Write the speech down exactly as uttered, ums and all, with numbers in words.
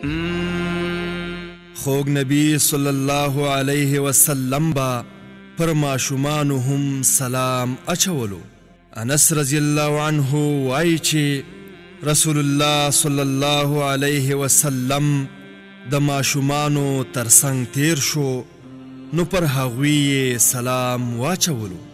خوږ نبی صلی الله علیه وسلم با پر ماشومانو هم سلام اچولو. انس رضی الله عنه وايي چې رسول الله صلی الله علیه وسلم د ماشومانو ترڅنګ تیر شو نو پر هغوی سلام واچولو.